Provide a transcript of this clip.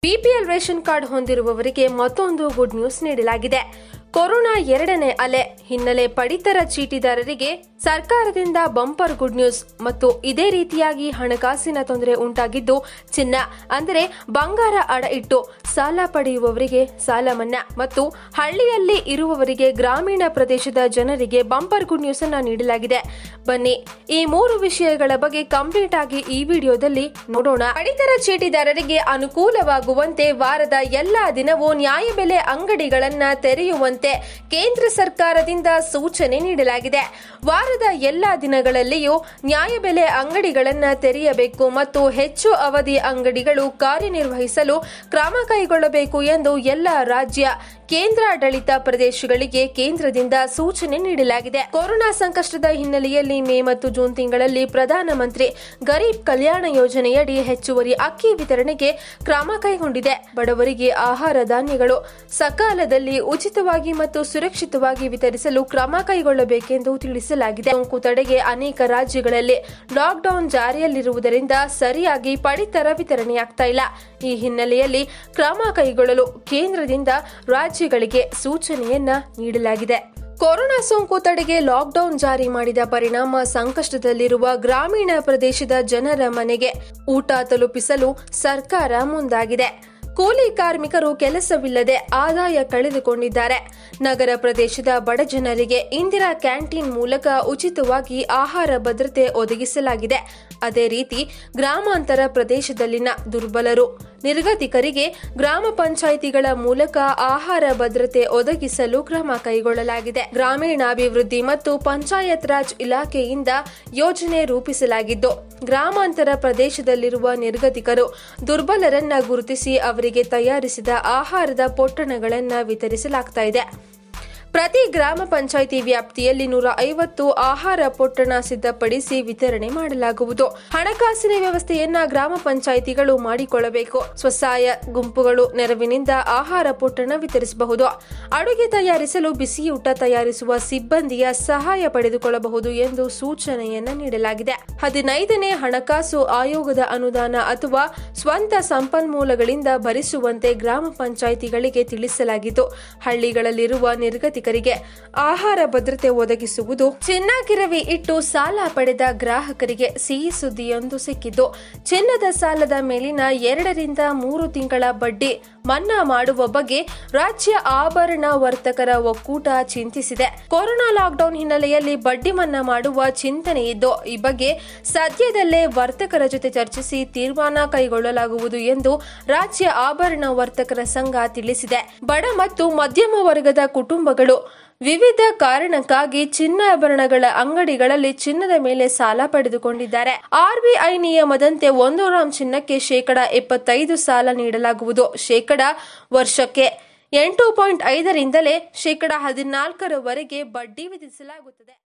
BPL ration card ಹೊಂದಿರುವವರಿಗೆ ಮತ್ತೊಂದು good news ನೀಡಲಾಗಿದೆ. ಕೊರೋನಾ ಎರಡನೇ ಅಲೆ ಹಿನ್ನೆಲೆ ಪಡಿತರ ಚೀಟಿದಾರರಿಗೆ ಸರ್ಕಾರದಿಂದ ಬಂಪರ್ ಗುಡ್ ನ್ಯೂಸ್. ಮತ್ತು ಇದೇ ರೀತಿಯಾಗಿ ಹಣಕಾಸಿನ ತೊಂದರೆ ಉಂಟಾಗಿದ್ದು ಚಿನ್ನ ಅಂದರೆ ಬಂಗಾರ ಅಡ ಇಟ್ಟು ಸಾಲ ಪಡೆಯುವವರಿಗೆ ಸಾಲ ಮನ್ನಾ ಮತ್ತು ಹಳ್ಳಿಯಲ್ಲಿ ಇರುವವರಿಗೆ ಗ್ರಾಮೀಣ ಪ್ರದೇಶದ ಜನರಿಗೆ ಬಂಪರ್ ಗುಡ್ ನ್ಯೂಸ್ ಅನ್ನು ನೀಡಲಾಗಿದೆ. ಬನ್ನಿ ಈ ಮೂರು ವಿಷಯಗಳ ಬಗ್ಗೆ ಕಂಪ್ಲೀಟ್ ಆಗಿ ಈ ವಿಡಿಯೋದಲ್ಲಿ ನೋಡೋಣ. ಪಡಿತರ ಚೀಟಿದಾರರಿಗೆ ಅನುಕೂಲವಾಗುವಂತೆ ವಾರದ ಎಲ್ಲಾ ದಿನವೂ ನ್ಯಾಯಬೆಲೆ ಅಂಗಡಿಗಳನ್ನ ತೆರೆಯುವಂತೆ ಕೇಂದ್ರ ಸರ್ಕಾರದಿಂದ ಸೂಚನೆ ನೀಡಲಾಗಿದೆ. ವಾರದ ಎಲ್ಲಾ ದಿನಗಳಲ್ಲಿಯೂ ನ್ಯಾಯಬೆಲೆ ಅಂಗಡಿಗಳನ್ನು ತೆರೆಯಬೇಕು ಮತ್ತು ಹೆಚ್ಚು ಅವಧಿ ಅಂಗಡಿಗಳು ಕಾರ್ಯನಿರ್ವಹಿಸಲು ಕ್ರಮ ಕೈಗೊಳ್ಳಬೇಕು ಎಂದು ಎಲ್ಲ ರಾಜ್ಯ ಕೇಂದ್ರಾಡಳಿತ ಪ್ರದೇಶಗಳಿಗೆ ಕೇಂದ್ರದಿಂದ ಸೂಚನೆ ನೀಡಲಾಗಿದೆ. ಕೊರೋನಾ ಸಂಕಷ್ಟದ ಹಿನ್ನೆಲೆಯಲ್ಲಿ ಮೇ ಮತ್ತು ಜೂನ್ ತಿಂಗಳಲ್ಲಿ ಪ್ರಧಾನಮಂತ್ರಿ ಗರೀಬ್ ಕಲ್ಯಾಣ ಯೋಜನೆಯಡಿ ಹೆಚ್ಚುವರಿ ಅಕ್ಕಿ ವಿತರಣೆಗೆ ಕ್ರಮ ಕೈಗೊಂಡಿದೆ. ಬಡವರಿಗೆ ಆಹಾರ ಧಾನ್ಯಗಳು ಸಕಾಲದಲ್ಲಿ ಉಚಿತವಾಗಿ ಮತ್ತು ಸುರಕ್ಷಿತವಾಗಿ ವಿತರಿಸಲು ಕ್ರಮ ಕೈಗೊಳ್ಳಬೇಕೆಂದು ತಿಳಿಸಲಾಗಿದೆ. ಸೋಂಕು ತಡೆಗೆ ಅನೇಕ ರಾಜ್ಯಗಳಲ್ಲಿ ಲಾಕ್ಡೌನ್ ಜಾರಿಯಲ್ಲಿರುವುದರಿಂದ ಸರಿಯಾಗಿ ಪಡಿತರ ವಿತರಣೆಯಾಗ್ತಾ ಇಲ್ಲ. ಈ ಹಿನ್ನೆಲೆಯಲ್ಲಿ ಕ್ರಮ ಕೈಗೊಳ್ಳಲು ಕೇಂದ್ರದಿಂದ ರಾಜ್ಯಗಳಿಗೆ ಸೂಚನೆಯನ್ನ ನೀಡಲಾಗಿದೆ. ಕೊರೋನಾ ಸೋಂಕು ತಡೆಗೆ ಲಾಕ್ಡೌನ್ ಜಾರಿ ಮಾಡಿದ ಪರಿಣಾಮ ಸಂಕಷ್ಟದಲ್ಲಿರುವ ಗ್ರಾಮೀಣ ಪ್ರದೇಶದ ಜನರ ಮನೆಗೆ ಊಟ ತಲುಪಿಸಲು ಸರ್ಕಾರ ಮುಂದಾಗಿದೆ. ಕೂಲಿ ಕಾರ್ಮಿಕರು ಕೆಲಸವಿಲ್ಲದೆ ಆದಾಯ ಕಳೆದುಕೊಂಡಿದ್ದಾರೆ. ನಗರ ಪ್ರದೇಶದ ಬಡ ಜನರಿಗೆ ಇಂದಿರಾ ಕ್ಯಾಂಟೀನ್ ಮೂಲಕ ಉಚಿತವಾಗಿ ಆಹಾರ ಭದ್ರತೆ ಒದಗಿಸಲಾಗಿದೆ. ಅದೇ ರೀತಿ ಗ್ರಾಮಾಂತರ ಪ್ರದೇಶದಲ್ಲಿನ ದುರ್ಬಲರು, ನಿರ್ಗತಿಕರಿಗೆ ಗ್ರಾಮ ಪಂಚಾಯಿತಿಗಳ ಮೂಲಕ ಆಹಾರ ಭದ್ರತೆ ಒದಗಿಸಲು ಕ್ರಮ ಕೈಗೊಳ್ಳಲಾಗಿದೆ. ಗ್ರಾಮೀಣಾಭಿವೃದ್ಧಿ ಮತ್ತು ಪಂಚಾಯತ್ ರಾಜ್ ಇಲಾಖೆಯಿಂದ ಯೋಜನೆ ರೂಪಿಸಲಾಗಿದ್ದು ಗ್ರಾಮಾಂತರ ಪ್ರದೇಶದಲ್ಲಿರುವ ನಿರ್ಗತಿಕರು, ದುರ್ಬಲರನ್ನ ಗುರುತಿಸಿ ಅವರಿಗೆ ತಯಾರಿಸಿದ ಆಹಾರದ ಪೊಟ್ಟಣಗಳನ್ನು ವಿತರಿಸಲಾಗ್ತಾ ಇದೆ. ಪ್ರತಿ ಗ್ರಾಮ ಪಂಚಾಯಿತಿ ವ್ಯಾಪ್ತಿಯಲ್ಲಿ 150 ಆಹಾರ ಪೊಟ್ಟಣ ಸಿದ್ಧಪಡಿಸಿ ವಿತರಣೆ ಮಾಡಲಾಗುವುದು. ಹಣಕಾಸಿನ ವ್ಯವಸ್ಥೆಯನ್ನ ಗ್ರಾಮ ಪಂಚಾಯಿತಿಗಳು ಮಾಡಿಕೊಳ್ಳಬೇಕು. ಸ್ವಸಹಾಯ ಗುಂಪುಗಳು ನೆರವಿನಿಂದ ಆಹಾರ ಪೊಟ್ಟಣ ವಿತರಿಸಬಹುದು. ಅಡುಗೆ ತಯಾರಿಸಲು ಬಿಸಿಯೂಟ ತಯಾರಿಸುವ ಸಿಬ್ಬಂದಿಯ ಸಹಾಯ ಪಡೆದುಕೊಳ್ಳಬಹುದು ಎಂದು ಸೂಚನೆಯನ್ನ ನೀಡಲಾಗಿದೆ. 15ನೇ ಹಣಕಾಸು ಆಯೋಗದ ಅನುದಾನ ಅಥವಾ ಸ್ವಂತ ಸಂಪನ್ಮೂಲಗಳಿಂದ ಭರಿಸುವಂತೆ ಗ್ರಾಮ ಪಂಚಾಯಿತಿಗಳಿಗೆ ತಿಳಿಸಲಾಗಿದ್ದು ಹಳ್ಳಿಗಳಲ್ಲಿರುವ ನಿರ್ಗತಿಕ ಆಹಾರ ಭದ್ರತೆ ಒದಗಿಸುವುದು. ಚಿನ್ನ ಗಿರವಿ ಇಟ್ಟು ಸಾಲ ಪಡೆದ ಗ್ರಾಹಕರಿಗೆ ಸಿಹಿ ಸುದ್ದಿಯೊಂದು ಸಿಕ್ಕಿದ್ದು ಚಿನ್ನದ ಸಾಲದ ಮೇಲಿನ 2 ರಿಂದ 3 ತಿಂಗಳ ಬಡ್ಡಿ ಮನ್ನಾ ಮಾಡುವ ಬಗ್ಗೆ ರಾಜ್ಯ ಆಭರಣ ವರ್ತಕರ ಒಕ್ಕೂಟ ಚಿಂತಿಸಿದೆ. ಕೊರೋನಾ ಲಾಕ್ಡೌನ್ ಹಿನ್ನೆಲೆಯಲ್ಲಿ ಬಡ್ಡಿ ಮನ್ನಾ ಮಾಡುವ ಚಿಂತನೆ ಇದ್ದು ಈ ಬಗ್ಗೆ ಸದ್ಯದಲ್ಲೇ ವರ್ತಕರ ಜೊತೆ ಚರ್ಚಿಸಿ ತೀರ್ಮಾನ ಕೈಗೊಳ್ಳಲಾಗುವುದು ಎಂದು ರಾಜ್ಯ ಆಭರಣ ವರ್ತಕರ ಸಂಘ ತಿಳಿಸಿದೆ. ಬಡ ಮತ್ತು ಮಧ್ಯಮ ವರ್ಗದ ಕುಟುಂಬಗಳು ವಿವಿಧ ಕಾರಣಕ್ಕಾಗಿ ಚಿನ್ನಾಭರಣಗಳ ಅಂಗಡಿಗಳಲ್ಲಿ ಚಿನ್ನದ ಮೇಲೆ ಸಾಲ ಪಡೆದುಕೊಂಡಿದ್ದಾರೆ. ಆರ್ಬಿಐ ನಿಯಮದಂತೆ 1 ಗ್ರಾಂ ಚಿನ್ನಕ್ಕೆ ಶೇಕಡಾ 75 ಸಾಲ ನೀಡಲಾಗುವುದು. ವರ್ಷಕ್ಕೆ 8.5 ರಿಂದಲೇ ಶೇಕಡಾ 14 ಬಡ್ಡಿ ವಿಧಿಸಲಾಗುತ್ತದೆ.